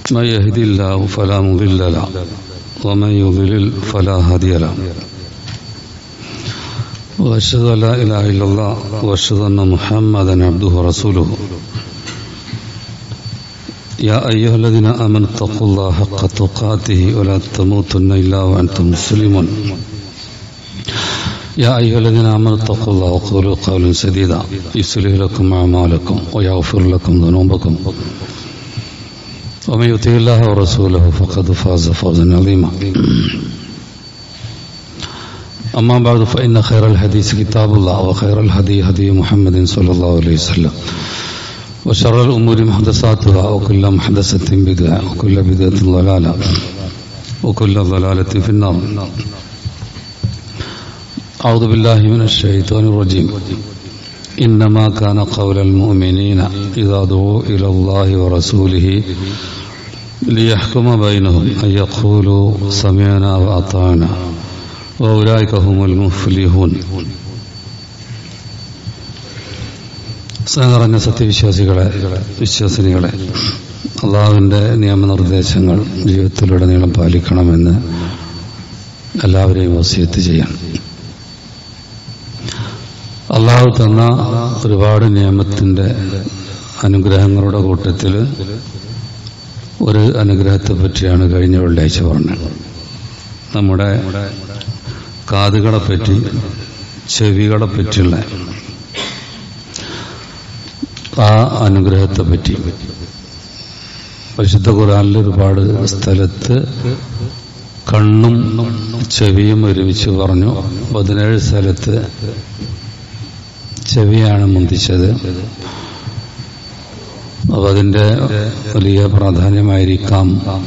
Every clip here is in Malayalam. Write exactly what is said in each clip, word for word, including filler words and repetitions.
من يهد الله فلا مضل له ومن يضلل فلا هادي له وأشهد أن لا إله إلا الله وأشهد أن محمدا عبده ورسوله يا أيها الذين آمنوا اتقوا الله حق تقاته ولا تموتن إلا وأنتم مسلمون يا أيها الذين آمنوا اتقوا الله وقولوا قولا سديدا يصلح لكم أعمالكم ويغفر لكم ذنوبكم ومن يطع الله ورسوله فقد فاز فوزا عظيما أما بعد فإن خير الحديث كتاب الله وخير الهدي هدي محمد صلى الله عليه وسلم وشر الأمور محدثاتها وكل محدثة بدعة وكل بدعة ضلالة وكل ضلالة في النار. أعوذ بالله من الشيطان الرجيم. إنما كان قول المؤمنين إذا دعوا إلى الله ورسوله ليحكم بينهم أن يقولوا سمعنا وأطعنا وأولئك هم المفلحون. സ്നേഹനിറഞ്ഞ സത്യവിശ്വാസികളെ, വിശ്വാസിനികളെ, അള്ളാഹുവിൻ്റെ നിയമനിർദ്ദേശങ്ങൾ ജീവിതത്തിലുടനീളം പാലിക്കണമെന്ന് എല്ലാവരെയും വസിയത്ത് ചെയ്യാം. അള്ളാഹു തന്ന ഒരുപാട് നിയമത്തിൻ്റെ അനുഗ്രഹങ്ങളുടെ കൂട്ടത്തിൽ ഒരു അനുഗ്രഹത്തെ പറ്റിയാണ് കഴിഞ്ഞ വെള്ളിയാഴ്ച പറഞ്ഞത്. നമ്മുടെ കാതുകളെ പറ്റി, ചെവികളെ പറ്റിയുള്ള ആ അനുഗ്രഹത്തെ പറ്റി പരിശുദ്ധ ഖുർആനിൽ ഒരുപാട് സ്ഥലത്ത് കണ്ണും ചെവിയും ഒരുമിച്ച് പറഞ്ഞു. പതിനേഴ് സ്ഥലത്ത് ചെവിയാണ് മുന്തിച്ചത്. അപ്പം അതിൻ്റെ വലിയ പ്രാധാന്യമായിരിക്കാം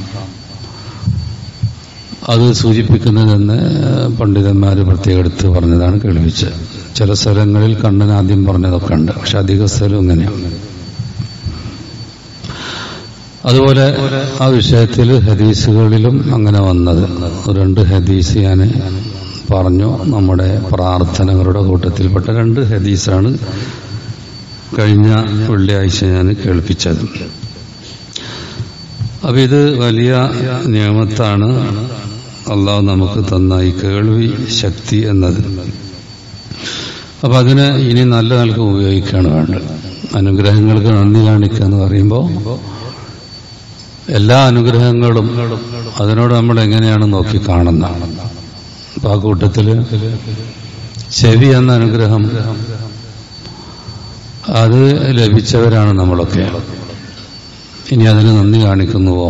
അത് സൂചിപ്പിക്കുന്നതെന്ന് പണ്ഡിതന്മാർ പ്രത്യേകം എടുത്ത് പറഞ്ഞതാണ് കേൾപ്പിച്ചത്. ചില സ്ഥലങ്ങളിൽ കണ്ണിന് ആദ്യം പറഞ്ഞതൊക്കെ ഉണ്ട്, പക്ഷെ അധിക സ്ഥലം ഇങ്ങനെയാണ്. അതുപോലെ ആ വിഷയത്തിൽ ഹദീസുകളിലും അങ്ങനെ വന്നത് രണ്ട് ഹദീസ് ഞാൻ പറഞ്ഞു. നമ്മുടെ പ്രാർത്ഥനകളുടെ കൂട്ടത്തിൽപ്പെട്ട രണ്ട് ഹദീസാണ് കഴിഞ്ഞ വെള്ളിയാഴ്ച ഞാൻ കേൾപ്പിച്ചത്. അപ്പം ഇത് വലിയ നിയമത്താണ് അള്ളാഹു നമുക്ക് തന്ന ഈ കേൾവി ശക്തി എന്നത്. അപ്പം അതിനെ ഇനി നല്ല നിലക്ക് ഉപയോഗിക്കുകയാണ് വേണ്ടത്. അനുഗ്രഹങ്ങൾക്ക് നന്ദി കാണിക്കുക എന്ന് പറയുമ്പോൾ എല്ലാ അനുഗ്രഹങ്ങളും അതിനോട് നമ്മൾ എങ്ങനെയാണ് നോക്കി കാണുന്നതാണ്. അപ്പം ആ കൂട്ടത്തിൽ ചെവി എന്ന അനുഗ്രഹം അത് ലഭിച്ചവരാണ് നമ്മളൊക്കെ. ഇനി അതിന് നന്ദി കാണിക്കുന്നുവോ?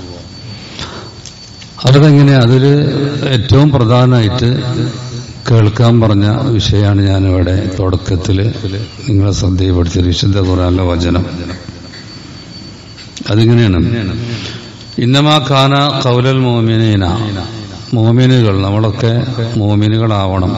അതെങ്ങനെ? അതിൽ ഏറ്റവും പ്രധാനമായിട്ട് കേൾക്കാൻ പറഞ്ഞ വിഷയമാണ് ഞാനിവിടെ തുടക്കത്തിൽ നിങ്ങളെ ശ്രദ്ധയിൽപ്പെടുത്തിയത്. വിശുദ്ധ ഖുർആനിലെ വചനം അതിങ്ങനെയാണ്: ഇന്നമാ കാന ഖൗലൽ മുഅ്മിനീന, മുഅ്മിനുകൾ, നമ്മളൊക്കെ മുഅ്മിനുകളാവണം.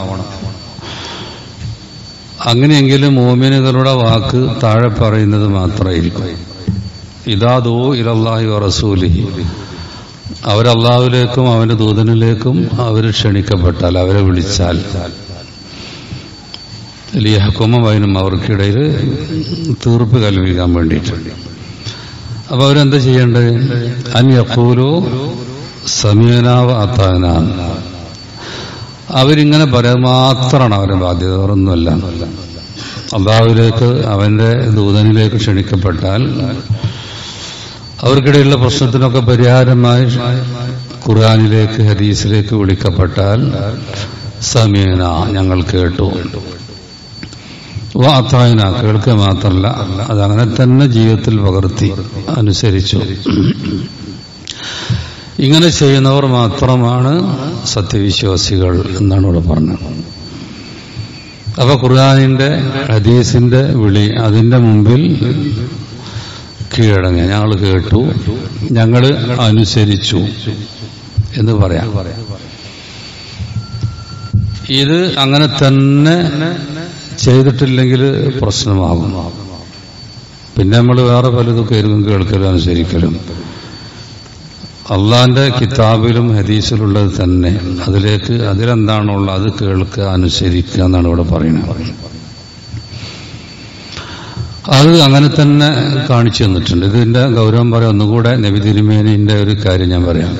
അങ്ങനെയെങ്കിലും മുഅ്മിനുകളുടെ വാക്ക് താഴെ പറയുന്നത് മാത്രമായിരിക്കും. ഇദാ ദുഊ ഇലല്ലാഹി വറസൂലിഹി, അവരല്ലാഹുവിലേക്കും അവന്റെ ദൂതനിലേക്കും അവർ ക്ഷണിക്കപ്പെട്ടാൽ, അവരെ വിളിച്ചാൽ, ലിയഹ്കുമ ബൈനഹും, അവർക്കിടയിൽ തീർപ്പ് കൽപ്പിക്കാൻ വേണ്ടിയിട്ട്. അപ്പൊ അവരെന്താ ചെയ്യേണ്ടത്? അൻ യഖൂലു സമീഅനാ വഅതാനാ, അവരിങ്ങനെ പറയാൻ മാത്രമാണ് അവരുടെ ബാധ്യത, വേറൊന്നുമല്ല. അല്ലാഹുവിലേക്ക് അവന്റെ ദൂതനിലേക്ക് ക്ഷണിക്കപ്പെട്ടാൽ, അവർക്കിടയിലുള്ള പ്രശ്നത്തിനൊക്കെ പരിഹാരമായി ഖുർആനിലേക്ക് ഹദീസിലേക്ക് വിളിക്കപ്പെട്ടാൽ സമീഅന, ഞങ്ങൾ കേട്ടു, വഅതാന, കേൾക്കുക മാത്രമല്ല അതങ്ങനെ തന്നെ ജീവിതത്തിൽ പകർത്തി അനുസരിച്ചു. ഇങ്ങനെ ചെയ്യുന്നവർ മാത്രമാണ് സത്യവിശ്വാസികൾ എന്നാണ് ഇവിടെ പറഞ്ഞത്. അപ്പൊ ഖുർആനിന്റെ ഹദീസിന്റെ വിളി, അതിന്റെ മുമ്പിൽ കീഴടങ്ങി, ഞങ്ങൾ കേട്ടു, ഞങ്ങൾ അനുസരിച്ചു എന്ന് പറയാം. ഇത് അങ്ങനെ തന്നെ ചെയ്തിട്ടില്ലെങ്കിൽ പ്രശ്നമാകും. പിന്നെ നമ്മൾ വേറെ പലതൊക്കെ ആയിരിക്കും കേൾക്കലും അനുസരിക്കലും. അള്ളാന്റെ കിതാബിലും ഹദീസിലുള്ളത് തന്നെ അതിലേക്ക് അതിലെന്താണുള്ളത് അത് കേൾക്കുക, അനുസരിക്കുക എന്നാണ് ഇവിടെ പറയുന്നത്. അത് അങ്ങനെ തന്നെ കാണിച്ചു തന്നിട്ടുണ്ട്. ഇതിന്റെ ഗൗരവം പറയാം. ഒന്നുകൂടെ നബി തിരുമേനിന്റെ ഒരു കാര്യം ഞാൻ പറയാം.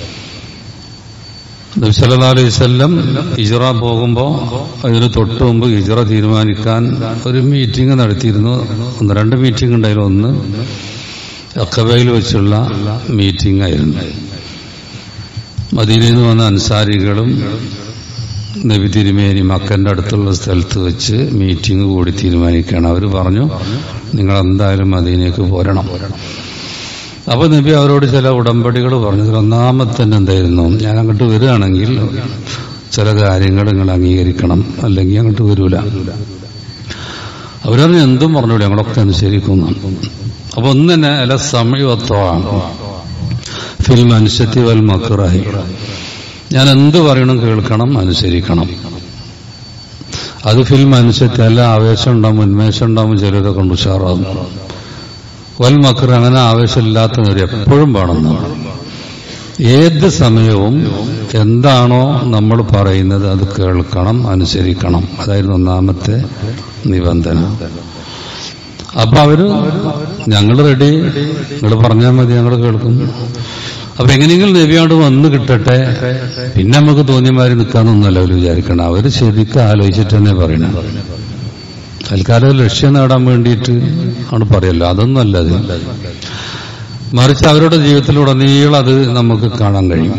നബി സല്ലല്ലാഹു അലൈഹി വസല്ലം ഹിജ്റ പോകുമ്പോൾ അതിന് തൊട്ട് മുമ്പ് ഹിജ്റ തീരുമാനിക്കാൻ ഒരു മീറ്റിംഗ് നടത്തിയിരുന്നു. ഒന്ന് രണ്ട് മീറ്റിംഗ് ഉണ്ടായിരുന്നു. ഒന്ന് അഖബയിൽ വെച്ചുള്ള മീറ്റിംഗ് ആയിരുന്നു. മദീനയിൽ നിന്ന് വന്ന അൻസാരികളും നബി തിരുമേനി മക്കന്റെ അടുത്തുള്ള സ്ഥലത്ത് വെച്ച് മീറ്റിംഗ് കൂടി തീരുമാനിക്കുകയാണ്. അവർ പറഞ്ഞു, നിങ്ങൾ എന്തായാലും മദീനയ്ക്ക് പോരണം. അപ്പൊ നബി അവരോട് ചില ഉടമ്പടികൾ പറഞ്ഞു. ഒന്നാമത്തെ തന്നെ എന്തായിരുന്നു, ഞാൻ അങ്ങോട്ട് വരികയാണെങ്കിൽ ചില കാര്യങ്ങൾ നിങ്ങൾ അംഗീകരിക്കണം, അല്ലെങ്കിൽ അങ്ങോട്ട് വരൂല. അവരറിഞ്ഞ് എന്തും പറഞ്ഞൂടെ, ഞങ്ങളൊക്കെ അനുസരിക്കുന്നു. അപ്പൊ ഒന്ന് തന്നെ അല്ല സമയത്വമാണ് ഫിൽ മൻശത്തി വൽ മക്റഹി, ഞാൻ എന്ത് പറയണം കേൾക്കണം, അനുസരിക്കണം. അത് ഫിൽ മനുഷ്യത്തെ അല്ല, ആവേശം ഉണ്ടാവും, ഉന്മേഷം ഉണ്ടാവും, ചിലരെ കൊണ്ട് ഉഷാറാവും. വൽ മക്ർ, അങ്ങനെ ആവേശമില്ലാത്ത നേരം എപ്പോഴും വേണമെന്നാണ്. ഏത് സമയവും എന്താണോ നമ്മൾ പറയുന്നത് അത് കേൾക്കണം, അനുസരിക്കണം. അതായിരുന്നു ഒന്നാമത്തെ നിബന്ധന. അപ്പൊ അവര് ഞങ്ങൾ റെഡി, നിങ്ങൾ പറഞ്ഞാൽ മതി, ഞങ്ങൾ കേൾക്കും. അപ്പൊ എങ്ങനെയെങ്കിലും നബിയോട് വന്ന് കിട്ടട്ടെ, പിന്നെ നമുക്ക് തോന്നിയമാതിരി നിൽക്കാന്നൊന്നുമല്ല അവർ വിചാരിക്കണം. അവര് ശരിക്കും ആലോചിച്ചിട്ട് തന്നെ പറയണം. തൽക്കാലം ലക്ഷ്യം നേടാൻ വേണ്ടിയിട്ട് ആണ് പറയല്ലോ, അതൊന്നും അല്ല അത്. മറിച്ച് അവരുടെ ജീവിതത്തിലുടനീളം അത് നമുക്ക് കാണാൻ കഴിയും.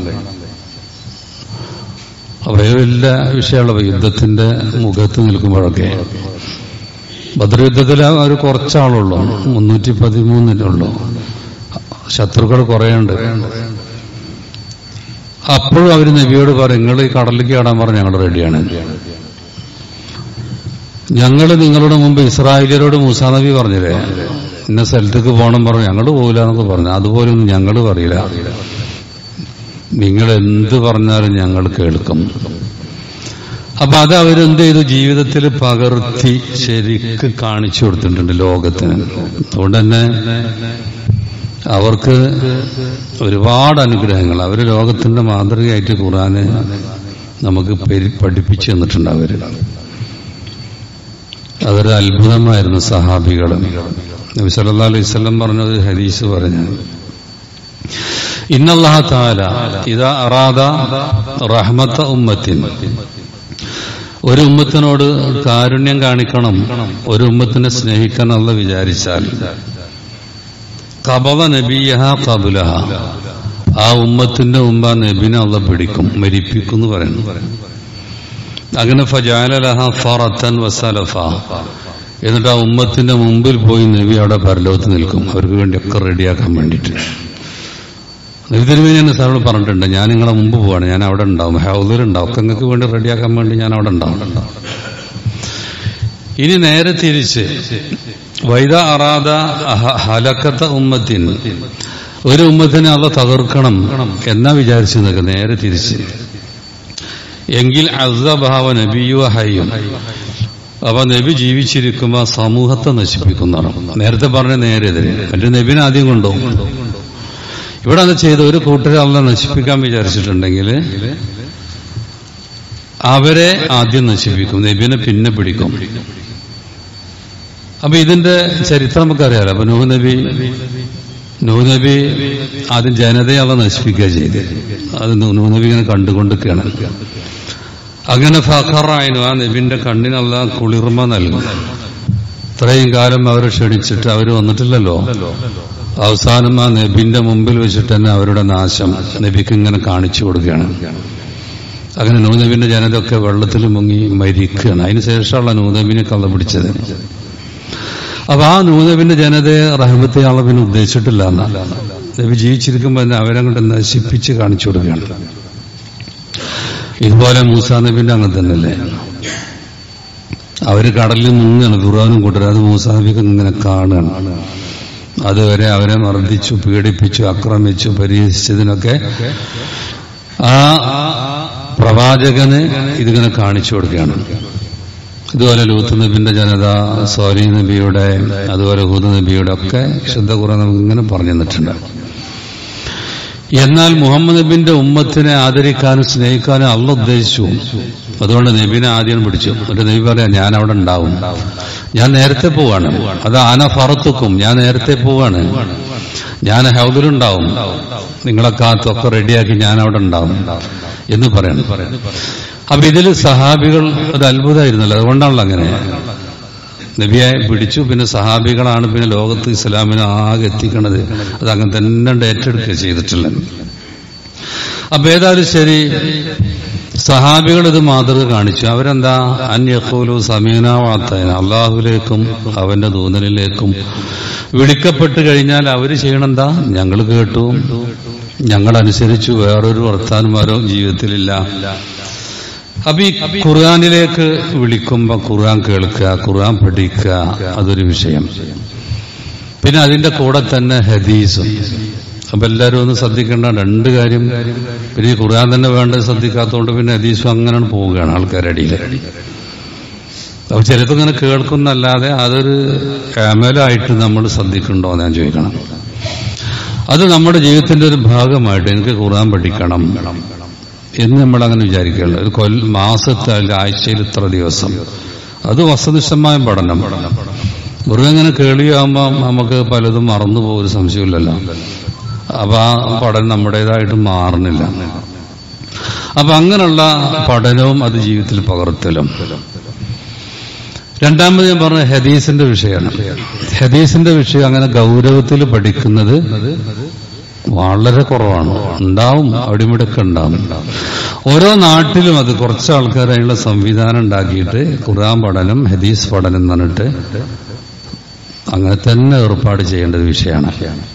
അപ്പൊ വലിയ വിഷയമുള്ള യുദ്ധത്തിന്റെ മുഖത്ത് നിൽക്കുമ്പോഴൊക്കെ, ബദർ യുദ്ധത്തിൽ ഒരു കുറച്ചാളുള്ളൂ, മുന്നൂറ്റി പതിമൂന്നിനുള്ളൂ, ശത്രുക്കൾ കുറേയുണ്ട്. അപ്പോഴും അവര് നബിയോട് പറയും, നിങ്ങൾ ഈ കടലിലേക്ക് ആടാൻ പറഞ്ഞ് ഞങ്ങൾ റെഡിയാണ്. ഞങ്ങൾ നിങ്ങളുടെ മുമ്പ് ഇസ്രായേലിയരോട് മൂസാ നബി പറഞ്ഞില്ലേ, ഇന്ന സ്ഥലത്തേക്ക് പോകണം പറഞ്ഞു, ഞങ്ങൾ പോകില്ല എന്നൊക്കെ പറഞ്ഞു. അതുപോലൊന്നും ഞങ്ങൾ പറയില്ല, നിങ്ങൾ എന്ത് പറഞ്ഞാലും ഞങ്ങൾ കേൾക്കും. അപ്പൊ അത് അവരെന്ത് ചെയ്തു, ജീവിതത്തിൽ പകർത്തി ശരിക്ക് കാണിച്ചു കൊടുത്തിട്ടുണ്ട് ലോകത്തിന്. അതുകൊണ്ട് തന്നെ അവർക്ക് ഒരുപാട് അനുഗ്രഹങ്ങൾ, അവർ ലോകത്തിന്റെ മാതൃകയായിട്ട് ഖുർആനെ നമുക്ക് പഠിപ്പിച്ചു തന്നിട്ടുണ്ട്. അവര് അതൊരു അത്ഭുതമായിരുന്നു സഹാബികൾ. നബി സല്ലല്ലാഹു അലൈഹി വസല്ലം പറഞ്ഞത് ഹദീസ് പറഞ്ഞ, ഇന്നല്ലാഹ തആല ഇദാ അറാദ റഹ്മത ഉമ്മത്തിൻ, ഒരു ഉമ്മത്തിനോട് കാരുണ്യം കാണിക്കണം, ഒരു ഉമ്മത്തിനെ സ്നേഹിക്കണം എന്ന് വിചാരിച്ചാൽ, ഖബള നബിയഹ ഖബലഹ, ആ ഉമ്മത്തിന്റെ മുമ്പ് ആ നബിനെ അള്ള പിടിക്കും, മരിപ്പിക്കും എന്ന് പറയുന്നു. അങ്ങനെ ഫജഅല ലഹ ഫറതൻ വസലഫ, എന്നിട്ട് ആ ഉമ്മത്തിന്റെ മുമ്പിൽ പോയി നബി അവിടെ പരലോകത്ത് നിൽക്കും, അവർക്ക് വേണ്ടി ഒക്കെ റെഡിയാക്കാൻ വേണ്ടിയിട്ട്. നബി തിരുമേനി എന്നെ സാറോട് പറഞ്ഞിട്ടുണ്ട്, ഞാൻ നിങ്ങളെ മുമ്പ് പോവാണ്, ഞാൻ അവിടെ ഉണ്ടാവും, ഹൗദിലുണ്ടാവും, ഒക്കെ നിങ്ങൾക്ക് വേണ്ടി റെഡിയാക്കാൻ വേണ്ടി ഞാൻ അവിടെ ഉണ്ടാവും. ഇനി നേരെ തിരിച്ച്, വൈദ അറാദ ഹലക്കത്ത ഉമ്മത്തിൻ, ഒരു ഉമ്മത്തിനെ അള്ള തകർക്കണം എന്നാ വിചാരിച്ചു നിൽക്കുക, നേരെ തിരിച്ച്. എങ്കിൽ അസ്സബഹവ നബിയു ഹയ്യും, അപ്പൊ നബി ജീവിച്ചിരിക്കുമ്പോ സമൂഹത്തെ നശിപ്പിക്കുന്നതാണ്. നേരത്തെ പറഞ്ഞ നേരെ എതിരെ, മറ്റേ നബിനെ ആദ്യം കൊണ്ടുപോകും. ഇവിടെ അത് ചെയ്ത് ഒരു കൂട്ടരെ അള്ള നശിപ്പിക്കാൻ വിചാരിച്ചിട്ടുണ്ടെങ്കിൽ അവരെ ആദ്യം നശിപ്പിക്കും, നബിനെ പിന്നെ പിടിക്കും. അപ്പൊ ഇതിന്റെ ചരിത്രം നമുക്കറിയാലോ. അപ്പൊ നൂഹ് നബി നൂഹ് നബി ആദ്യം ജനതയെ അള്ള നശിപ്പിക്കുക ചെയ്ത്, അത് നൂഹ് നബി ഇങ്ങനെ കണ്ടുകൊണ്ടിരിക്കുകയാണ്. അങ്ങനെ ഫഖറായിനു, ആ നബിന്റെ കണ്ണിനുള്ള കുളിർമ നൽകും. ഇത്രയും കാലം അവരെ ക്ഷണിച്ചിട്ട് അവർ വന്നിട്ടില്ലല്ലോ. അവസാനം ആ നബിന്റെ മുമ്പിൽ വെച്ചിട്ട് തന്നെ അവരുടെ നാശം നബിക്ക് ഇങ്ങനെ കാണിച്ചു കൊടുക്കുകയാണ്. അങ്ങനെ നൂഹ് നബിന്റെ ജനതയൊക്കെ വെള്ളത്തിൽ മുങ്ങി മരിക്കുകയാണ്. അതിനുശേഷമുള്ള നൂഹ് നബിനെ കള്ള പിടിച്ചത്. അപ്പൊ ആ നൂഹ് നബിന്റെ ജനതയെ റഹ്മത്തെ അള്ള പിന്നെ ഉദ്ദേശിച്ചിട്ടില്ല എന്നല്ല, നബി ജീവിച്ചിരിക്കുമ്പോൾ തന്നെ അവരങ്ങോട്ട് നശിപ്പിച്ച് കാണിച്ചു കൊടുക്കുകയാണ്. ഇതുപോലെ മൂസാ നബിന്റെ അങ്ങനെ തന്നെയല്ലേ, അവര് കടലിൽ മുങ്ങാണ്, ഖുർആനും കൂട്ടരും, അത് മൂസാ നബിക്ക് ഇങ്ങനെ കാണുകയാണ്. അതുവരെ അവരെ മർദ്ദിച്ചു, പീഡിപ്പിച്ചു, ആക്രമിച്ചു, പരിഹസിച്ചതിനൊക്കെ ആ പ്രവാചകന് ഇതിങ്ങനെ കാണിച്ചു കൊടുക്കുകയാണ്. ഇതുപോലെ ലൂത്ത് നബിന്റെ ജനത, സോലി നബിയുടെ, അതുപോലെ ഹൂദ് നബിയുടെ ഒക്കെ ശുദ്ധ ഖുർആൻ നമുക്ക് ഇങ്ങനെ പറഞ്ഞു തന്നിട്ടുണ്ട്. എന്നാൽ മുഹമ്മദ് നബിന്റെ ഉമ്മത്തിനെ ആദരിക്കാനും സ്നേഹിക്കാനും അള്ള ഉദ്ദേശിച്ചു. അതുകൊണ്ട് നബിനെ ആദ്യം പിടിച്ചു. എന്നിട്ട് നബി പറയാം, ഞാൻ അവിടെ ഉണ്ടാവും, ഞാൻ നേരത്തെ പോവാണ്. അത് ആന ഫറത്തുക്കും, ഞാൻ നേരത്തെ പോവാണ്, ഞാൻ ഹൗദിലുണ്ടാവും, നിങ്ങളെ കാത്തൊക്കെ റെഡിയാക്കി ഞാൻ അവിടെ ഉണ്ടാവും എന്ന് പറയണം. അപ്പൊ ഇതിൽ സഹാബികൾ ഒരു അത്ഭുതമായിരുന്നല്ലോ, അതുകൊണ്ടാണല്ലോ അങ്ങനെ. നബിയെ പിടിച്ചു, പിന്നെ സഹാബികളാണ് പിന്നെ ലോകത്ത് ഇസ്ലാമിനെ ആകെ എത്തിക്കണത്. അത് അങ്ങനെ തന്നെ ഏറ്റെടുക്കുക ചെയ്തിട്ടുള്ളത്. അപ്പൊ ഏതായാലും ശരി, സഹാബികൾ ഇത് മാതൃക കാണിച്ചു. അവരെന്താ, അന്യഖൂലു സമീന വാത്തൈന, അള്ളാഹുലേക്കും അവന്റെ ദൂതനിലേക്കും വിളിക്കപ്പെട്ട് കഴിഞ്ഞാൽ അവര് ചെയ്യണെന്താ, ഞങ്ങൾ കേട്ടു, ഞങ്ങളനുസരിച്ചു, വേറൊരു വർത്താനമാരോ ജീവിതത്തിലില്ല. അപ്പൊ ഈ ഖുർആനിലേക്ക് വിളിക്കുമ്പോ ഖുർആൻ കേൾക്കുക, ഖുർആൻ പഠിക്കുക, അതൊരു വിഷയം. പിന്നെ അതിന്റെ കൂടെ തന്നെ ഹദീസും. അപ്പൊ എല്ലാവരും ഒന്ന് ശ്രദ്ധിക്കേണ്ട രണ്ട് കാര്യം. പിന്നെ ഈ ഖുർആൻ തന്നെ വേണ്ടത് ശ്രദ്ധിക്കാത്തതുകൊണ്ട് പിന്നെ ഹദീസും അങ്ങനെ പോവുകയാണ് ആൾക്കാരുടെ അടിയിൽ. അപ്പൊ ചിലത്തിങ്ങനെ കേൾക്കുന്നല്ലാതെ അതൊരു അമലായിട്ട് നമ്മൾ ശ്രദ്ധിക്കണ്ടോ എന്ന് ഞാൻ ചോദിക്കണം. അത് നമ്മുടെ ജീവിതത്തിന്റെ ഒരു ഭാഗമായിട്ട് എനിക്ക് ഖുർആൻ പഠിക്കണം എന്ന് നമ്മളങ്ങനെ വിചാരിക്കുകയുള്ളൂ. ഒരു കൊല്ല മാസത്തെ അല്ലെങ്കിൽ ആഴ്ചയിൽ ഇത്ര ദിവസം, അത് വസ്തുനിഷ്ഠമായ പഠനം. വെറുതെ ഇങ്ങനെ കേളിയാകുമ്പോൾ നമുക്ക് പലതും മറന്നു പോകും, സംശയമില്ലല്ലോ. അപ്പൊ ആ പഠനം നമ്മുടേതായിട്ട് മാറുന്നില്ല. അപ്പൊ അങ്ങനെയുള്ള പഠനവും അത് ജീവിതത്തിൽ പകർത്തലും. രണ്ടാമത് ഞാൻ പറഞ്ഞ ഹദീസിന്റെ വിഷയമാണ്. ഹദീസിന്റെ വിഷയം അങ്ങനെ ഗൗരവത്തിൽ പഠിക്കുന്നത് വളരെ കുറവാണ്. ഉണ്ടാവും, അവിടെ ഇവിടെയൊക്കെ ഉണ്ടാവും. ഓരോ നാട്ടിലും അത് കുറച്ച് ആൾക്കാർ അതിനുള്ള സംവിധാനം ഉണ്ടാക്കിയിട്ട് ഖുർആൻ പഠനം, ഹദീസ് പഠനം എന്ന് പറഞ്ഞിട്ട് അങ്ങനെ തന്നെ ഏർപ്പാട് ചെയ്യേണ്ട ഒരു വിഷയമാണ്.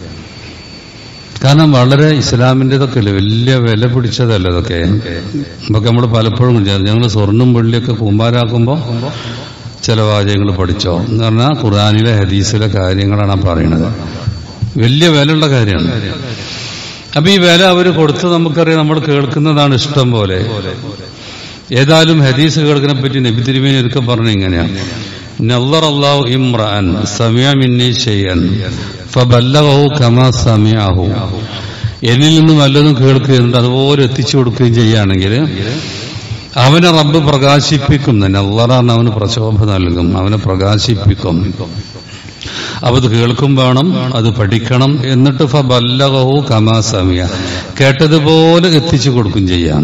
കാരണം വളരെ ഇസ്ലാമിൻ്റെതൊക്കെ അല്ലേ, വലിയ വില പിടിച്ചതല്ല ഇതൊക്കെ. ഇതൊക്കെ നമ്മൾ പലപ്പോഴും ഞങ്ങൾ സ്വർണ്ണം വെള്ളിയൊക്കെ കൂമ്പാരാക്കുമ്പോൾ ചില വാചകങ്ങൾ പഠിച്ചോ എന്ന് പറഞ്ഞാൽ ഖുർആനിലെ ഹദീസിലെ കാര്യങ്ങളാണ് പറയുന്നത്. വലിയ വിലയുള്ള കാര്യമാണ്. അപ്പൊ ഈ വില അവർ കൊടുത്ത് നമുക്കറിയാം, നമ്മൾ കേൾക്കുന്നതാണ് ഇഷ്ടം പോലെ. ഏതായാലും ഹദീസ് കേൾക്കിനെ പറ്റി നബി തിരുമേനി ഒരിക്കൽ പറഞ്ഞു ഇങ്ങനെയാണ്, നല്ലറല്ലാഹു ഇംറഅൻ സമിഅ മിന്നി ശൈഅൻ ഫബല്ലഗഹു കമാ സമിഅഹു. എന്നിൽ നിന്ന് വല്ലതും കേൾക്കുകയുണ്ട് അതുപോലെ എത്തിച്ചു കൊടുക്കുകയും ചെയ്യുകയാണെങ്കിൽ അവനെ റബ്ബ് പ്രകാശിപ്പിക്കും. നല്ലറാണ്, അവന് പ്രശോഭ നൽകും, അവനെ പ്രകാശിപ്പിക്കും. അപ്പൊ അത് കേൾക്കും വേണം, അത് പഠിക്കണം. എന്നിട്ട് ഫബല്ലഗഹു കമാ സമിഅ, കേട്ടതുപോലെ എത്തിച്ചു കൊടുക്കും ചെയ്യാം.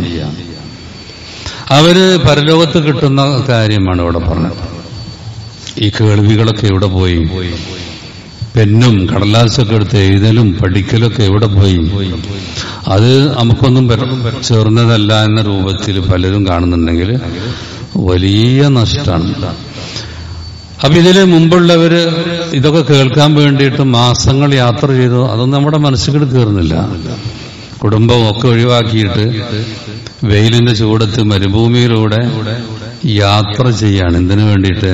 അവര് പരലോകത്ത് കിട്ടുന്ന കാര്യമാണ് ഇവിടെ പറഞ്ഞത്. ഈ കേൾവികളൊക്കെ എവിടെ പോയി? പെന്നും കടലാസൊക്കെ എടുത്ത് എഴുതലും പഠിക്കലൊക്കെ എവിടെ പോയി? അത് നമുക്കൊന്നും ചേർന്നതല്ല എന്ന രൂപത്തിൽ പലരും കാണുന്നുണ്ടെങ്കിൽ വലിയ നഷ്ടമാണ്. അപ്പൊ ഇതിന് മുമ്പുള്ളവര് ഇതൊക്കെ കേൾക്കാൻ വേണ്ടിയിട്ട് മാസങ്ങൾ യാത്ര ചെയ്തു. അതൊന്നും നമ്മുടെ മനസ്സിൽ കയറുന്നില്ല. കുടുംബം ഒക്കെ ഒഴിവാക്കിയിട്ട് വെയിലിന്റെ ചൂടത്ത് മരുഭൂമിയിലൂടെ യാത്ര ചെയ്യാണ്. എന്തിനു വേണ്ടിയിട്ട്?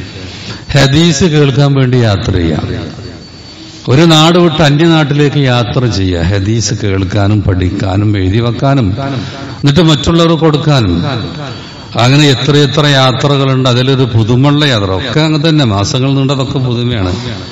ഹദീസ് കേൾക്കാൻ വേണ്ടി യാത്ര ചെയ്യാം. ഒരു നാട് വിട്ട് അന്യനാട്ടിലേക്ക് യാത്ര ചെയ്യുക, ഹദീസ് കേൾക്കാനും പഠിക്കാനും എഴുതി വെക്കാനും എന്നിട്ട് മറ്റുള്ളവർക്ക് കൊടുക്കാനും. അങ്ങനെ എത്രയെത്ര യാത്രകളുണ്ട്. അതിലൊരു പുതുമയുള്ള യാത്ര ഒക്കെ അങ്ങനെ തന്നെ, മാസങ്ങൾ നീണ്ടതൊക്കെ പുതുമയാണ്.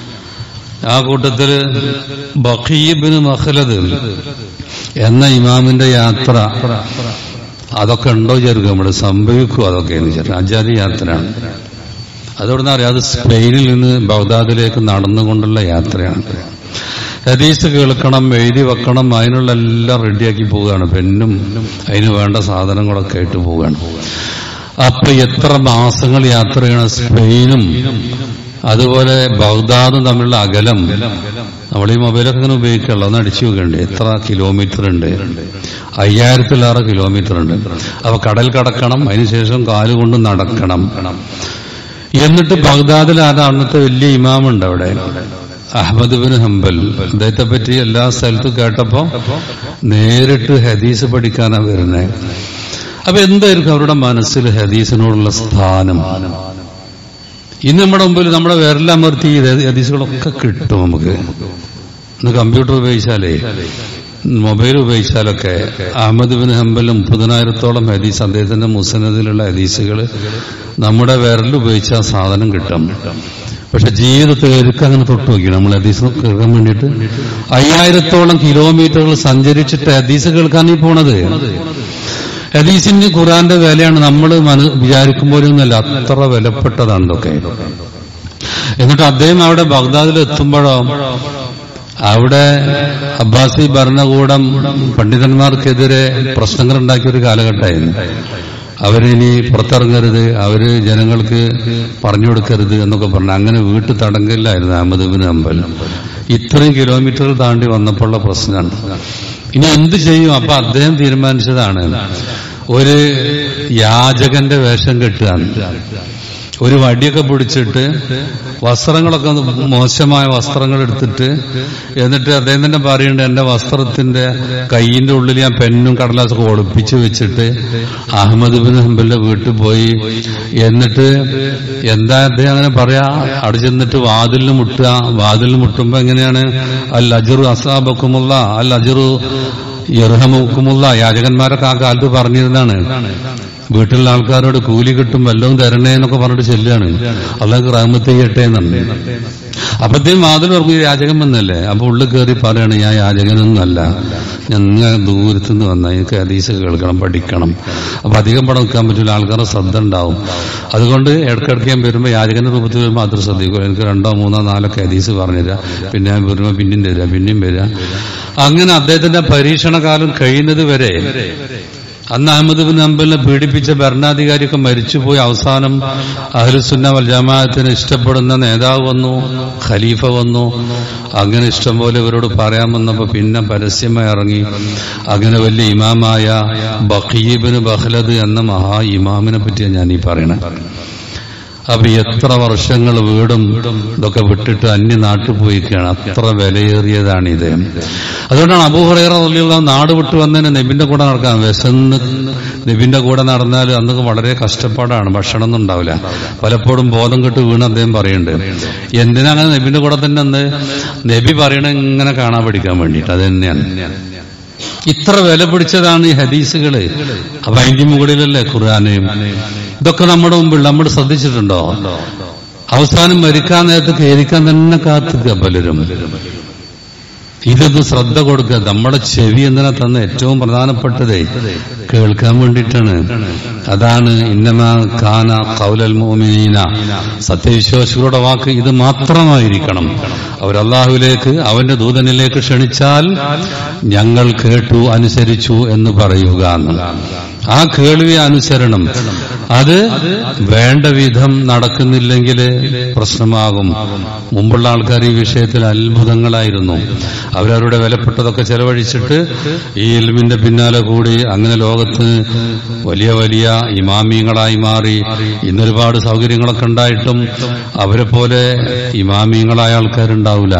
ആ കൂട്ടത്തില് ബഖീബിന് മഖ്ലദ് എന്ന ഇമാമിന്റെ യാത്ര, അതൊക്കെ ഉണ്ടോ ചേർക്കുക, നമ്മൾ സംഭവിക്കും അതൊക്കെ എന്ന് ചേർക്കുക. അജാതി യാത്രയാണ്. അതോടൊന്നും അറിയാം, അത് സ്പെയിനിൽ നിന്ന് ബഗ്ദാദിലേക്ക് നടന്നുകൊണ്ടുള്ള യാത്രയാണ്. ഹദീസ് കേൾക്കണം, എഴുതി വെക്കണം, അതിനുള്ള എല്ലാം റെഡിയാക്കി പോവുകയാണ്. പെന്നും അതിന് വേണ്ട സാധനങ്ങളൊക്കെ ആയിട്ട് പോവുകയാണ്. അപ്പൊ എത്ര മാസങ്ങൾ യാത്ര ചെയ്യണം. സ്പെയിനും അതുപോലെ ബഗ്ദാദും തമ്മിലുള്ള അകലം നമ്മൾ ഈ മൊബൈലൊക്കെ ഇങ്ങനെ ഉപയോഗിക്കുള്ളൂ, ഒന്ന് അടിച്ചു നോക്കണ്ടേ എത്ര കിലോമീറ്റർ ഉണ്ട്? അയ്യായിരത്തിലേറെ കിലോമീറ്റർ ഉണ്ട്. അപ്പൊ കടൽ കടക്കണം, അതിനുശേഷം കാലുകൊണ്ട് നടക്കണം. എന്നിട്ട് ബഗ്ദാദിൽ അത് അന്നത്തെ വലിയ ഇമാമുണ്ട് അവിടെ, അഹ്മദ് ബിൻ ഹംബൽ. അദ്ദേഹത്തെ പറ്റി എല്ലാ സ്ഥലത്തും കേട്ടപ്പോ നേരിട്ട് ഹദീസ് പഠിക്കാനാണ് വരുന്നത്. അപ്പൊ എന്തായിരിക്കും അവരുടെ മനസ്സിൽ ഹദീസിനോടുള്ള സ്ഥാനം? ഇന്ന് നമ്മുടെ മുമ്പിൽ നമ്മുടെ വിരലമർത്തി ഹദീസുകളൊക്കെ കിട്ടും. നമുക്ക് ഇന്ന് കമ്പ്യൂട്ടർ ഉപയോഗിച്ചാലേ, മൊബൈൽ ഉപയോഗിച്ചാലൊക്കെ അഹ്മദ് ബിൻ ഹംബൽ മുപ്പതിനായിരത്തോളം ഹദീസ്, അദ്ദേഹത്തിന്റെ മുസ്നദിലുള്ള ഹദീസുകൾ നമ്മുടെ വിരൽ ഉപയോഗിച്ച സാധനം കിട്ടും. പക്ഷെ ജീവിതത്തിൽ ഒരിക്കൽ അങ്ങനെ തൊട്ട് നോക്കി നമ്മൾ ഹദീസ് കേൾക്കാൻ വേണ്ടിയിട്ട് അയ്യായിരത്തോളം കിലോമീറ്ററുകൾ സഞ്ചരിച്ചിട്ട് ഹദീസ് കേൾക്കാനീ പോണത്. ഹദീസിന്റെ ഖുർആന്റെ വിലയാണ് നമ്മൾ വിചാരിക്കുമ്പോഴൊന്നുമല്ല, അത്ര വിലപ്പെട്ടതാണ് ഇതൊക്കെ. എന്നിട്ട് അദ്ദേഹം അവിടെ ബഗ്ദാദിൽ എത്തുമ്പോഴോ അവിടെ അബ്ബാസി ഭരണകൂടം പണ്ഡിതന്മാർക്കെതിരെ പ്രശ്നങ്ങൾ ഉണ്ടാക്കിയ ഒരു കാലഘട്ടമായിരുന്നു. അവരിനി പുറത്തിറങ്ങരുത്, അവര് ജനങ്ങൾക്ക് പറഞ്ഞു കൊടുക്കരുത് എന്നൊക്കെ പറഞ്ഞു. അങ്ങനെ വീട്ടിൽ തടങ്കലിലായിരുന്നു അഹമ്മദ് ബിൻ ഹംബൽ. ഇത്രയും കിലോമീറ്റർ താണ്ടി വന്നപ്പോഴുള്ള പ്രശ്നമാണ്. ഇനി എന്ത് ചെയ്യും? അപ്പൊ അദ്ദേഹം തീരുമാനിച്ചതാണ് ഒരു യാചകന്റെ വേഷം കെട്ടുകയാണ്. ഒരു വടിയൊക്കെ പിടിച്ചിട്ട് വസ്ത്രങ്ങളൊക്കെ മോശമായ വസ്ത്രങ്ങൾ എടുത്തിട്ട്, എന്നിട്ട് അദ്ദേഹം തന്നെ പറയുന്നുണ്ട്, എന്റെ വസ്ത്രത്തിന്റെ കൈയിന്റെ ഉള്ളിൽ ഞാൻ പെന്നും കടലാസൊക്കെ ഒളിപ്പിച്ചു വെച്ചിട്ട് അഹമ്മദ് ബിൻ ഹംബലിന്റെ വീട്ടിൽ പോയി. എന്നിട്ട് എന്താ അദ്ദേഹം അങ്ങനെ പറയാ, അവിടെ ചെന്നിട്ട് വാതിലിന് മുട്ടുക. വാതിലിന് മുട്ടുമ്പോ എങ്ങനെയാണ്, അൽ അജറു അസാബക്കുമുള്ള അൽ അജറു യർഹമുക്കുമുള്ള, യാചകന്മാരൊക്കെ ആ കാലത്ത് പറഞ്ഞിരുന്നാണ്. വീട്ടിലുള്ള ആൾക്കാരോട് കൂലി കിട്ടും വല്ലതും തരണേ എന്നൊക്കെ പറഞ്ഞിട്ട് ചെല്ലുകയാണ്, അള്ളാഹ് റഹ്മത്ത് ചെയ്യട്ടെ എന്നാണ്. അപ്പത്തേയും വാതിൽ പറഞ്ഞു യാചകൻ വന്നല്ലേ. അപ്പൊ ഉള്ളിൽ കയറി പറയാണ്, ഞാൻ യാചകനൊന്നുമല്ല, ഞങ്ങൾ ദൂരത്തുനിന്ന് വന്ന, എനിക്ക് ഹദീസ് കേൾക്കണം, പഠിക്കണം. അപ്പൊ അധികം പടം നിൽക്കാൻ പറ്റില്ല, ആൾക്കാരുടെ ശ്രദ്ധ ഉണ്ടാവും. അതുകൊണ്ട് ഇടയ്ക്കിടയ്ക്ക് ഞാൻ വരുമ്പോൾ യാചകന്റെ രൂപത്തിൽ വരുമ്പോൾ മാത്രം ശ്രദ്ധിക്കും. എനിക്ക് രണ്ടോ മൂന്നോ നാലൊക്കെ ഹദീസ് പറഞ്ഞുതരാം, പിന്നെ ഞാൻ വരുമ്പോൾ പിന്നെയും തരാം, പിന്നെയും വരാം. അങ്ങനെ അദ്ദേഹത്തിന്റെ പരീക്ഷണകാലം കഴിയുന്നത് വരെ അന്ന് അഹമ്മദ് ബിൻ ഹംബലിനെ പീഡിപ്പിച്ച ഭരണാധികാരിയൊക്കെ മരിച്ചുപോയി. അവസാനം അഹ്ലുസുന്ന വൽ ജമാഅത്തിന് ഇഷ്ടപ്പെടുന്ന നേതാവ് വന്നു, ഖലീഫ വന്നു. അങ്ങനെ ഇഷ്ടം പോലെ ഇവരോട് പറയാൻ വന്നപ്പോ പിന്നെ പരസ്യമായി ഇറങ്ങി. അങ്ങനെ വലിയ ഇമാമായ ബഖീ ഇബ്നു ബഖ്ലദ് എന്ന മഹാ ഇമാമിനെ പറ്റിയാണ് ഞാൻ ഈ പറയണേ. അപ്പൊ എത്ര വർഷങ്ങൾ വീടും ഇതൊക്കെ വിട്ടിട്ട് അന്യ നാട്ടിൽ പോയിക്കാണ്. അത്ര വിലയേറിയതാണ് ഇത്. അതുകൊണ്ടാണ് അബൂ ഹുറൈറ റളിയല്ലാഹു അൻഹു നാട് വിട്ടു വന്നതിന് നബിന്റെ കൂടെ നടക്കാൻ. വിശന്ന് നബിന്റെ കൂടെ നടന്നാൽ അന്നൊക്കെ വളരെ കഷ്ടപ്പാടാണ്, ഭക്ഷണം ഒന്നും ഉണ്ടാവില്ല. പലപ്പോഴും ബോധം കെട്ട് വീണ് അദ്ദേഹം പറയുന്നുണ്ട്. എന്തിനാ അങ്ങനെ നബിന്റെ കൂടെ തന്നെ അന്ന് നബി പറയണ ഇങ്ങനെ കാണാൻ പഠിക്കാൻ വേണ്ടിയിട്ട്. അത് തന്നെയാണ്. ഇത്ര വില പിടിച്ചതാണ് ഈ ഹദീസുകള്. അപ്പൊ അതിന്റെ മുകളിലല്ലേ ഖുർആന്. ഇതൊക്കെ നമ്മുടെ മുമ്പിൽ നമ്മൾ ശ്രദ്ധിച്ചിട്ടുണ്ടോ? അവസാനം മരിക്കാൻ നേരത്ത് കേരിക്കാൻ തന്നെ കാത്തുക പലരും. ഇതൊന്ന് ശ്രദ്ധ കൊടുക്കുക. നമ്മുടെ ചെവി എന്തിനാ തന്ന ഏറ്റവും പ്രധാനപ്പെട്ടത് കേൾക്കാൻ വേണ്ടിയിട്ടാണ്. അതാണ് ഇന്നമാ കാന ഖൗലൽ മുഅ്മിനീന, സത്യവിശ്വാസികളുടെ വാക്ക് ഇത് മാത്രമായിരിക്കണം. അവർ അല്ലാഹുവിലേക്ക് അവന്റെ ദൂതനിലേക്ക് ക്ഷണിച്ചാൽ ഞങ്ങൾ കേട്ടു അനുസരിച്ചു എന്ന് പറയുക. ആ കേൾവി അനുസരണം അത് വേണ്ട വിധം നടക്കുന്നില്ലെങ്കിൽ പ്രശ്നമാകും. മുമ്പുള്ള ആൾക്കാർ ഈ വിഷയത്തിൽ അത്ഭുതങ്ങളായിരുന്നു. അവരവരുടെ വിലപ്പെട്ടതൊക്കെ ചെലവഴിച്ചിട്ട് ഈ ഇൽമിന്റെ പിന്നാലെ കൂടി അങ്ങനെ ലോകത്ത് വലിയ വലിയ ഇമാമിയങ്ങളായി മാറി. ഇന്നൊരുപാട് സൗകര്യങ്ങളൊക്കെ ഉണ്ടായിട്ടും അവരെ പോലെ ഇമാമിയങ്ങളായ ആൾക്കാരുണ്ടാവില്ല,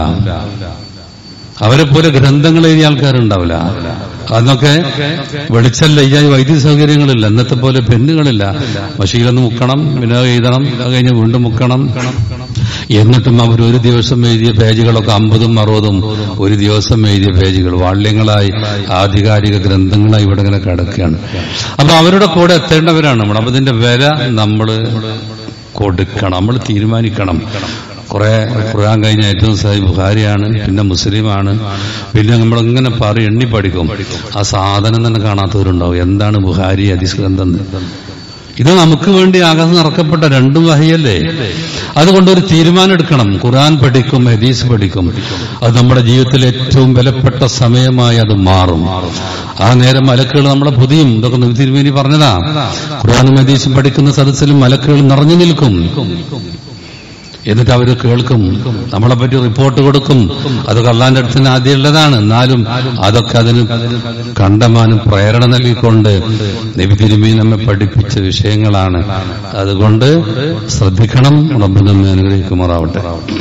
അവരെ പോലെ ഗ്രന്ഥങ്ങൾ എഴുതിയ ആൾക്കാരുണ്ടാവില്ല. അന്നൊക്കെ വെളിച്ചല്ല, ഈ വൈദ്യുതി സൗകര്യങ്ങളില്ല, ഇന്നത്തെ പോലെ പെന്നുകളില്ല. മഷീലൊന്ന് മുക്കണം, പിന്നെ എഴുതണം, അത് കഴിഞ്ഞ് വീണ്ടും മുക്കണം. എന്നിട്ടും അവർ ഒരു ദിവസം എഴുതിയ പേജുകളൊക്കെ അമ്പതും അറുപതും ഒരു ദിവസം എഴുതിയ പേജുകൾ വാള്യങ്ങളായി ആധികാരിക ഗ്രന്ഥങ്ങളായി ഇവിടെ ഇങ്ങനെ കിടക്കുകയാണ്. അപ്പൊ അവരുടെ കൂടെ എത്തേണ്ടവരാണ് നമ്മൾ. അപ്പൊ ഇതിന്റെ വില നമ്മൾ കൊടുക്കണം, നമ്മൾ തീരുമാനിക്കണം. കുറെ ഖുർആൻ കഴിഞ്ഞ ഏറ്റവും സഹീഹ് ബുഖാരിയാണ്, പിന്നെ മുസ്ലിമാണ്, പിന്നെ നമ്മളിങ്ങനെ പറ എണ്ണി പഠിക്കും. ആ സാധനം തന്നെ കാണാത്തവരുണ്ടാവും. എന്താണ് ബുഖാരി ഹദീസ് ഗ്രന്ഥം? ഇത് നമുക്ക് വേണ്ടി ആകാശം ഇറക്കപ്പെട്ട രണ്ടും വഹിയല്ലേ. അതുകൊണ്ട് ഒരു തീരുമാനം എടുക്കണം. ഖുർആൻ പഠിക്കും, ഹദീസ് പഠിക്കും. അത് നമ്മുടെ ജീവിതത്തിൽ ഏറ്റവും വിലപ്പെട്ട സമയമായി അത് മാറും. ആ നേരം മലക്കുകൾ നമ്മളെ പുതിയും. ഇതൊക്കെ നബി തിരുമേനി പറഞ്ഞതാ. ഖുർആനും ഹദീസും പഠിക്കുന്ന സദസ്സിലും മലക്കുകൾ നിറഞ്ഞു നിൽക്കും. എന്നിട്ട് അവർ കേൾക്കും, നമ്മളെ പറ്റി റിപ്പോർട്ട് കൊടുക്കും. അത് അല്ലാഹുവിന്റെ അടുത്ത് ആദ്യമുള്ളതാണ്. എന്നാലും അതൊക്കെ അതിന് കണ്ടമാനം പ്രേരണ നൽകിക്കൊണ്ട് നബി തിരുമേനി നമ്മെ പഠിപ്പിച്ച വിഷയങ്ങളാണ്. അതുകൊണ്ട് ശ്രദ്ധിക്കണം. റബ്ബ് നമ്മെ അനുഗ്രഹിക്കുമാറാവട്ടെ.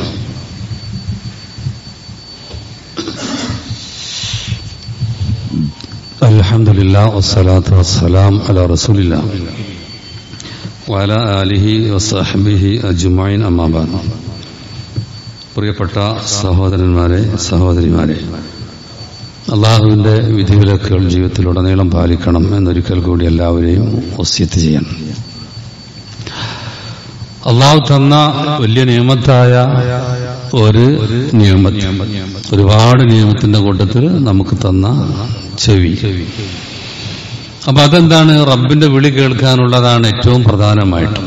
അൽഹംദുലില്ലാഹ് വസ്സലാത്തു വസ്സലാം അലാ റസൂലില്ലാഹ് വഅലാ ആലിഹി വസഹ്ബിഹി അജ്മഈൻ. അമ്മാ ബഅദ്. പ്രിയപ്പെട്ട സഹോദരന്മാരെ, സഹോദരിമാരെ, അള്ളാഹുവിന്റെ വിധിവിലക്കുകൾ ജീവിതത്തിലുടനീളം പാലിക്കണം എന്നൊരിക്കൽ കൂടി എല്ലാവരെയും വസിയത്ത് ചെയ്യണം. അള്ളാഹു തന്ന വലിയ നിയമത്തായ ഒരു നിയമത്ത്, ഒരുപാട് നിയമത്തിന്റെ കൂട്ടത്തിൽ നമുക്ക് തന്ന ചെവി. അപ്പൊ അതെന്താണ്? റബ്ബിന്റെ വിളി കേൾക്കാനുള്ളതാണ് ഏറ്റവും പ്രധാനമായിട്ട്.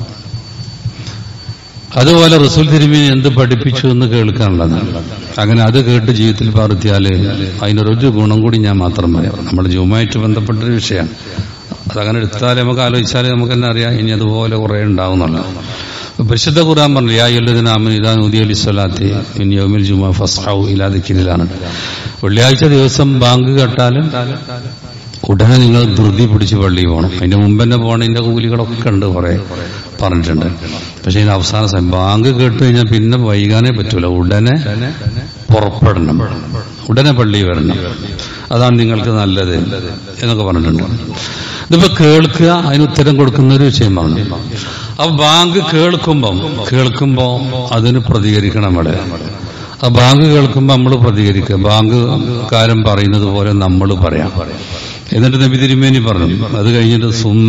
അതുപോലെ റസൂൽ തിരുമേനി എന്ത് പഠിപ്പിച്ചു എന്ന് കേൾക്കാനുള്ളതാണ്. അങ്ങനെ അത് കേട്ട് ജീവിതത്തിൽ പകർത്തിയാൽ അതിനൊരു ഗുണം കൂടി ഞാൻ മാത്രം പറയാം. നമ്മുടെ ജുമായിട്ട് ബന്ധപ്പെട്ടൊരു വിഷയമാണ്. അതങ്ങനെ എടുത്താൽ നമുക്ക് ആലോചിച്ചാൽ നമുക്ക് തന്നെ അറിയാം ഇനി അതുപോലെ കുറെ ഉണ്ടാവുന്നുള്ളൂ. പരിശുദ്ധ ഖുർആൻ പറഞ്ഞു യാ അയ്യുഹല്ലദീന ആമനൂ ഇദാ നൂദിയ ലിസ്സലാത്തി മിൻ യൗമിൽ ജുമുഅ ഫസ്ഔ ഇലാ ദിക്രില്ലാഹ്. വെള്ളിയാഴ്ച ദിവസം ബാങ്ക് കേട്ടാൽ ഉടനെ നിങ്ങൾ ധൃതി പിടിച്ച് പള്ളിയിൽ പോകണം. അതിന്റെ മുമ്പ് തന്നെ പോകണതിന്റെ കൂലികളൊക്കെ ഉണ്ട്, കുറെ പറഞ്ഞിട്ടുണ്ട്. പക്ഷെ ഇതിന് അവസാന സമയം ബാങ്ക് കേട്ട് കഴിഞ്ഞാൽ പിന്നെ വൈകാനേ പറ്റൂല. ഉടനെ പുറപ്പെടണം, ഉടനെ പള്ളിയിൽ വരണം, അതാണ് നിങ്ങൾക്ക് നല്ലത് എന്നൊക്കെ പറഞ്ഞിട്ടുണ്ട്. ഇതിപ്പോ കേൾക്കുക, അതിന് ഉത്തരം കൊടുക്കുന്ന ഒരു വിഷയമാണ്. അപ്പൊ ബാങ്ക് കേൾക്കുമ്പം കേൾക്കുമ്പോ അതിന് പ്രതികരിക്കണം. അവിടെ ആ ബാങ്ക് കേൾക്കുമ്പോ നമ്മൾ പ്രതികരിക്കുക. ബാങ്ക് കാരൻ പറയുന്നത് പോലെ നമ്മൾ പറയാം. എന്നിട്ട് നബി തിരുമേനി പറഞ്ഞു, അത് കഴിഞ്ഞിട്ട് സുമ്മ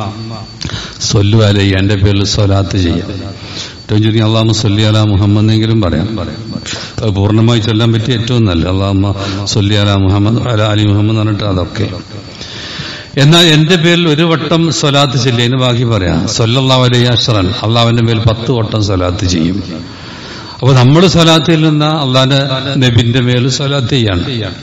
സൊല്ലു അലൈഹി, എന്റെ പേരിൽ സ്വലാത്ത് ചെയ്യാം. ഏറ്റവും ചുരുങ്ങി അല്ലാഹുമ്മ സല്ലി അലാ മുഹമ്മദ് എങ്കിലും പറയാം. അത് പൂർണ്ണമായി ചൊല്ലാൻ പറ്റിയ ഏറ്റവും നല്ല അല്ലാഹുമ്മ സല്ലി അലാ മുഹമ്മദ് അലാ അലി മുഹമ്മദ് പറഞ്ഞിട്ട് അതൊക്കെ. എന്നാൽ എന്റെ പേരിൽ ഒരു വട്ടം സ്വലാത്ത് ചെല്ലിയതിന് ബാക്കി പറയാം. സല്ലല്ലാഹു അലൈഹി അശ്റൻ, അള്ളാഹുവിന്റെ പേരിൽ പത്ത് വട്ടം സ്വലാത്ത് ചെയ്യും. അപ്പൊ നമ്മൾ സ്വലാത്ത് ചെല്ലുന്ന അള്ളാന്റെ നബിന്റെ മേൽ സ്വലാത്ത് ചെയ്യാണ്.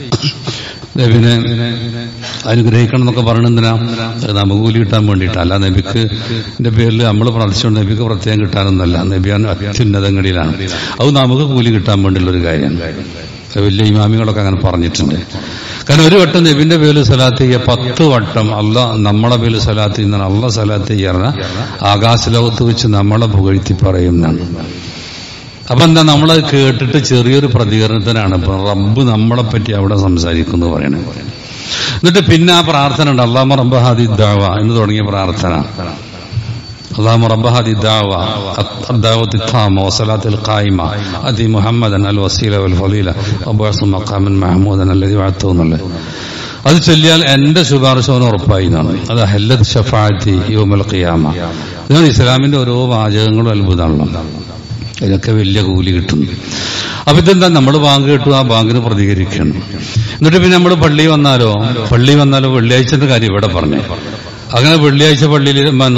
നബിനെ അനുഗ്രഹിക്കണം എന്നൊക്കെ പറഞ്ഞെന്തിനാ? നമുക്ക് കൂലി കിട്ടാൻ വേണ്ടിയിട്ടാ. അല്ല നബിക്ക് എന്റെ പേരിൽ നമ്മൾ പ്രാർത്ഥിച്ചുകൊണ്ട് നബിക്ക് പ്രത്യേകം കിട്ടാനൊന്നല്ല. നബിയാണ് അത്യുന്നതങ്ങളിലാണ്. അത് നമുക്ക് കൂലി കിട്ടാൻ വേണ്ടിയുള്ളൊരു കാര്യമാണ്. വലിയ ഇമാമികളൊക്കെ അങ്ങനെ പറഞ്ഞിട്ടുണ്ട്. കാരണം ഒരു വട്ടം നബിന്റെ പേരിൽ സലാത്ത് ചെയ്യുക, പത്ത് വട്ടം അല്ല നമ്മളെ പേരിൽ സലാത്ത് ചെയ്യുന്നതാണ്. അള്ള സലാത്ത് ചെയ്യാറ ആകാശലോകത്ത് വെച്ച് നമ്മളെ പുകഴ്ത്തി പറയുന്നതാണ്. അപ്പൊ എന്താ, നമ്മളത് കേട്ടിട്ട് ചെറിയൊരു പ്രതികരണത്തിനാണ് ഇപ്പൊ റബ്ബ് നമ്മളെ പറ്റി അവിടെ സംസാരിക്കുന്നു പറയണേ. എന്നിട്ട് പിന്നെ ആ പ്രാർത്ഥന ഉണ്ട്, അല്ലാഹുമ്മ റബ്ബ ഹാദി ദഅവ എന്ന് തുടങ്ങിയ പ്രാർത്ഥന. അല്ലാഹുമ്മ റബ്ബ ഹാദി ദഅവ അദ്ദഅവത്തി താമ വസ്സലാത്തിൽ ഖായിമ അതി മുഹമ്മദൻ അൽ വസീല വൽ ഫളീല വബഅസു മഖാമൻ മഹ്മൂദൻ അല്ലദി വഅദതു എന്നുള്ളത്. അത് ചൊല്ലിയാൽ എന്റെ ശുപാർശ അവന് ഉറപ്പായി എന്നാണ്. അത് ഹല്ലത്ത് ശഫാഅത്തി യൗമൽ ഖിയാമ. ഇതാണ് ഇസ്ലാമിന്റെ ഓരോ വാചകങ്ങളും അത്ഭുതമാണല്ലോ. അതിനൊക്കെ വലിയ കൂലി കിട്ടുന്നു. അപ്പൊ ഇതെന്താ, നമ്മൾ ബാങ്ക് കേട്ടു, ആ ബാങ്കിന് പ്രതികരിക്കണം. എന്നിട്ട് പിന്നെ നമ്മൾ പള്ളി വന്നാലോ പള്ളി വന്നാലോ വെള്ളിയാഴ്ചന്റെ കാര്യം ഇവിടെ പറഞ്ഞു. അങ്ങനെ വെള്ളിയാഴ്ച പള്ളിയിൽ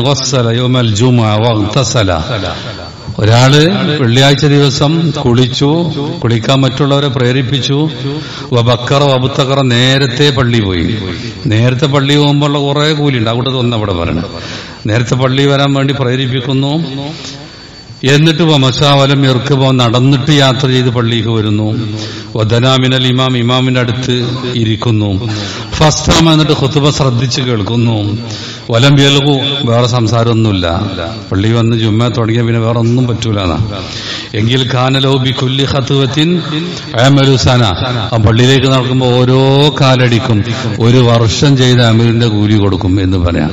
ഒരാള് വെള്ളിയാഴ്ച ദിവസം കുളിച്ചു, കുളിക്കാൻ മറ്റുള്ളവരെ പ്രേരിപ്പിച്ചു. വബക്കറ വബുത്തക്കറ, നേരത്തെ പള്ളി പോയി. നേരത്തെ പള്ളി പോകുമ്പോഴുള്ള കുറെ കൂലിയുണ്ട്. അവിടെ ഒന്ന് അവിടെ പറയണം. നേരത്തെ പള്ളി വരാൻ വേണ്ടി പ്രേരിപ്പിക്കുന്നു. എന്നിട്ട് മസാവലം ഇറക്കുമ്പോ നടന്നിട്ട് യാത്ര ചെയ്ത് പള്ളിക്ക് വരുന്നു. വദനാമിനൽ ഇമാം, ഇമാമിന്റെ അടുത്ത് ഇരിക്കുന്നു. ഫസ്താമ, എന്നിട്ട് ഖുതുബ ശ്രദ്ധിച്ച് കേൾക്കുന്നു. വലം യൽഗു, വേറെ സംസാരമൊന്നുമില്ല. പള്ളി വന്ന് ജുമ്മ തുടങ്ങിയ പിന്നെ വേറെ ഒന്നും പറ്റൂല. എങ്കിൽ കാനലഹു ബികുല്ലി ഖത്വത്തിൻ അമലു സന, ആ പള്ളിയിലേക്ക് നടക്കുമ്പോ ഓരോ കാലടിക്കും ഒരു വർഷം ചെയ്ത അമലിന്റെ കൂലി കൊടുക്കും എന്ന് പറയാം.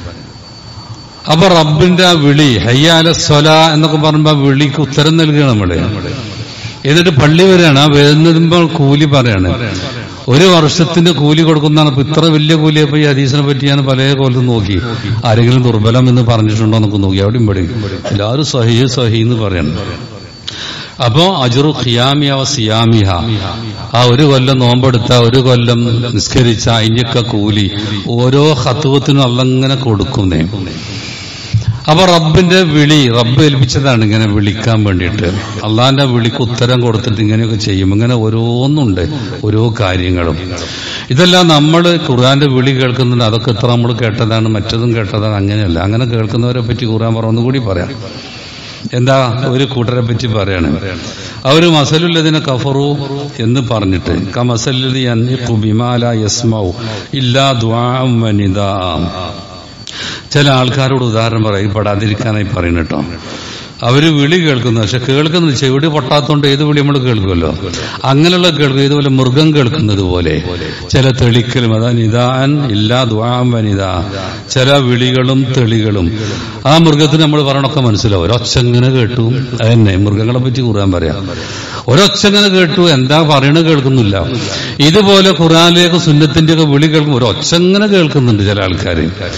അപ്പൊ റബ്ബിന്റെ ആ വിളി ഹയ്യ അല സ്വലാ എന്നൊക്കെ പറയുമ്പോ വിളിക്ക് ഉത്തരം നൽകുകയാണ് നമ്മള്. എന്നിട്ട് പള്ളി വരികയാണ്. ആ വരുമ്പോൾ കൂലി പറയാണ്. ഒരു വർഷത്തിന്റെ കൂലി കൊടുക്കുന്നതാണ്. ഇപ്പൊ ഇത്ര വലിയ കൂലിയപ്പോ ഈ ഹദീസിനെ പറ്റി ഞാൻ പല കോലത്തും നോക്കി. ആരെങ്കിലും ദുർബലം എന്ന് പറഞ്ഞിട്ടുണ്ടോ എന്നൊക്കെ നോക്കി. അവിടെയും പടി എല്ലാവരും സഹി സഹി എന്ന് പറയണം. അപ്പോ അജുറു ഖിയാമിയ വ സിയാമിഹ, ആ ഒരു കൊല്ലം നോമ്പെടുത്ത, ഒരു കൊല്ലം നിസ്കരിച്ച അതിന്റെയൊക്കെ കൂലി ഓരോ ഖത്വത്തിനും അള്ളങ്ങനെ കൊടുക്കുന്നേ. അപ്പൊ റബ്ബിന്റെ വിളി റബ്ബ് ഏൽപ്പിച്ചതാണ് ഇങ്ങനെ വിളിക്കാൻ വേണ്ടിയിട്ട്. അള്ളാന്റെ വിളിക്ക് ഉത്തരം കൊടുത്തിട്ട് ഇങ്ങനെയൊക്കെ ചെയ്യും. ഇങ്ങനെ ഓരോന്നുണ്ട്, ഓരോ കാര്യങ്ങളും. ഇതെല്ലാം നമ്മൾ ഖുർആന്റെ വിളി കേൾക്കുന്നുണ്ട്. അതൊക്കെ എത്ര നമ്മൾ കേട്ടതാണ്, മറ്റതും കേട്ടതാണ്. അങ്ങനെയല്ല. അങ്ങനെ കേൾക്കുന്നവരെ പറ്റി ഖുർആൻ പറഞ്ഞുകൂടി പറയാം. എന്താ, ഒരു കൂട്ടരെ പറ്റി പറയാണ്. അവര് മസലുല്ലദിന കഫറു എന്ന് പറഞ്ഞിട്ട് കമസല്ലദി യൻഖു ബിമാ ലാ യസ്മഉ ഇല്ലാ ദുആഅൻ വ നിദാഅ. ചില ആൾക്കാരോട് ഉദാഹരണം പറയും, പെടാതിരിക്കാനായി പറയുന്നു കേട്ടോ. അവര് വിളി കേൾക്കുന്നു, പക്ഷെ കേൾക്കുന്നത് ചെവിടി പൊട്ടാത്തോണ്ട് ഏത് വിളി നമ്മൾ കേൾക്കുമല്ലോ. അങ്ങനെയുള്ള കേൾക്കും. ഇതുപോലെ മൃഗം കേൾക്കുന്നത് പോലെ ചില തെളിക്കലും, അതാ നിദാൻ ഇല്ലാ ദുആഅൻ വ നിദാ, ചില വിളികളും തെളികളും. ആ മൃഗത്തിന് നമ്മൾ പറയണൊക്കെ മനസ്സിലാവും. ഒരൊച്ചങ്ങനെ കേട്ടു. അതന്നെ മൃഗങ്ങളെ പറ്റി ഖുർആൻ പറയാം. ഒരൊച്ചങ്ങനെ കേട്ടു, എന്താ പറയണ കേൾക്കുന്നില്ല. ഇതുപോലെ ഖുർആനിലേക്ക് സുന്നത്തിന്റെ ഒക്കെ വിളി കേൾക്കും. ഒരൊച്ചങ്ങനെ കേൾക്കുന്നുണ്ട് ചില ആൾക്കാർ.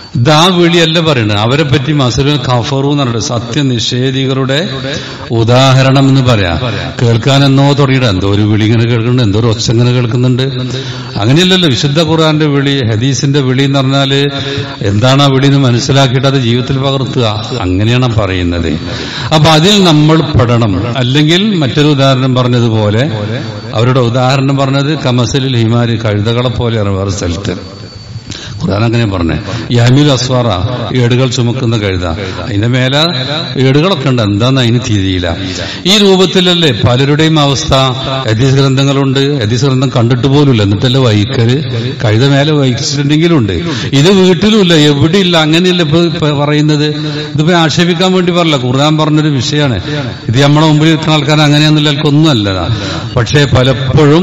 ഇത് ആ വിളിയല്ല പറയുന്നത്. അവരെ പറ്റി മസലുൽ കഫറു എന്ന് പറഞ്ഞിട്ട് സത്യനിഷേധികളുടെ ഉദാഹരണം എന്ന് പറയാം. കേൾക്കാൻ എന്നോ തുടങ്ങിയിട്ട് എന്തോ ഒരു വിളി ഇങ്ങനെ കേൾക്കുന്നുണ്ട്, എന്തോ ഒരു ഒച്ച ഇങ്ങനെ കേൾക്കുന്നുണ്ട്. അങ്ങനെയല്ലല്ലോ വിശുദ്ധ ഖുർആന്റെ വിളി, ഹദീസിന്റെ വിളി എന്ന് പറഞ്ഞാല് എന്താണ് ആ വിളി എന്ന് മനസ്സിലാക്കിയിട്ട് അത് ജീവിതത്തിൽ പകർത്തുക, അങ്ങനെയാണ് പറയുന്നത്. അപ്പൊ അതിൽ നമ്മൾ പെടണം. അല്ലെങ്കിൽ മറ്റൊരു ഉദാഹരണം പറഞ്ഞതുപോലെ, അവരുടെ ഉദാഹരണം പറഞ്ഞത് കമസലിൽ ഹിമാരി, കഴുതകളെ പോലെയാണ് വേറെ സ്ഥലത്ത്. ഖുർആൻ അങ്ങനെ പറഞ്ഞേ. യഹ്മിൽ അസ്വാറ, ഏടുകൾ ചുമക്കുന്ന കഴുത, അതിന്റെ മേലെ ഏടുകളൊക്കെ ഉണ്ട്, എന്താന്ന് അതിന് തിരിയില്ല. ഈ രൂപത്തിലല്ലേ പലരുടെയും അവസ്ഥ. ഹദീസ് ഗ്രന്ഥങ്ങളുണ്ട്, ഹദീസ് ഗ്രന്ഥം കണ്ടിട്ട് പോലുമില്ല, എന്നിട്ടല്ലേ വഹിക്കല്. കഴുത മേലെ വഹിച്ചിട്ടുണ്ടെങ്കിലും ഉണ്ട്, ഇത് വീട്ടിലുമില്ല, എവിടെയില്ല. അങ്ങനെയല്ല ഇപ്പൊ പറയുന്നത്. ഇതിപ്പോ ആക്ഷേപിക്കാൻ വേണ്ടി പറയില്ല, ഖുർആൻ പറഞ്ഞൊരു വിഷയമാണ് ഇത്. നമ്മളെ മുമ്പിൽ ഇരിക്കുന്ന ആൾക്കാർ അങ്ങനെയൊന്നുമില്ല, ഒന്നും അല്ലതാ. പക്ഷെ പലപ്പോഴും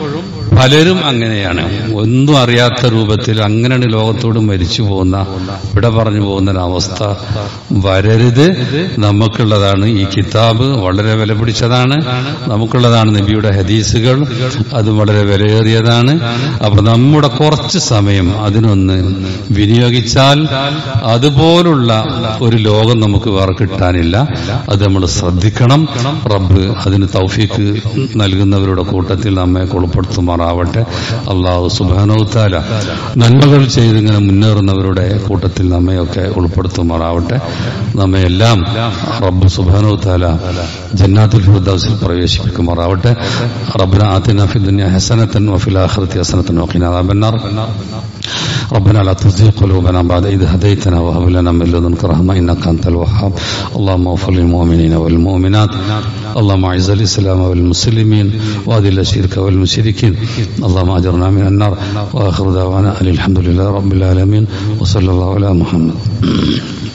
പലരും അങ്ങനെയാണ്, ഒന്നും അറിയാത്ത രൂപത്തിൽ അങ്ങനെയാണ് ലോകത്തോട് മരിച്ചു പോകുന്ന, ഇവിടെ പറഞ്ഞു പോകുന്ന ഒരവസ്ഥ വരരുത്. നമുക്കുള്ളതാണ് ഈ കിതാബ്, വളരെ വില പിടിച്ചതാണ്. നമുക്കുള്ളതാണ് നബിയുടെ ഹദീസുകൾ, അതും വളരെ വിലയേറിയതാണ്. അപ്പൊ നമ്മുടെ കുറച്ച് സമയം അതിനൊന്ന് വിനിയോഗിച്ചാൽ അതുപോലുള്ള ഒരു ലോകം നമുക്ക് വേറെ കിട്ടാനില്ല. അത് നമ്മൾ ശ്രദ്ധിക്കണം. റബ്ബ് അതിന് തൗഫീക്ക് നൽകുന്നവരുടെ കൂട്ടത്തിൽ നമ്മെ ഉൾപ്പെടുത്തുമാറാവട്ടെ. അല്ലാഹു സുബ്ഹാനഹു തആല നന്മകൾ ചെയ്തിങ്ങനെ മുന്നേറുന്നവരുടെ കൂട്ടത്തിൽ നമ്മയൊക്കെ ഉൾപ്പെടുത്തുമാറാവട്ടെ. നമ്മയെല്ലാം റബ്ബ് സുബ്ഹാനഹു തആല ജന്നാത്തുൽ ഫിർദൗസിൽ പ്രവേശിപ്പിക്കുമാറാവട്ടെ. റബ്ബനാ ആതിനാ ഫിദ് ദുനിയ ഹസനതൻ വഫിൽ ആഖിറതി ഹസനതൻ വഖിനാ അദാബന്നാർ. ربنا لا تزغ قلوبنا بعد إذ هديتنا وهب لنا من لدنك رحمة إنك أنت الوهاب. اللهم اغفر للمؤمنين والمؤمنات. اللهم أعز الإسلام والمسلمين وأذل الشرك والمشركين. اللهم أجرنا من النار. وآخر دعوانا الحمد لله رب العالمين وصلى الله على محمد.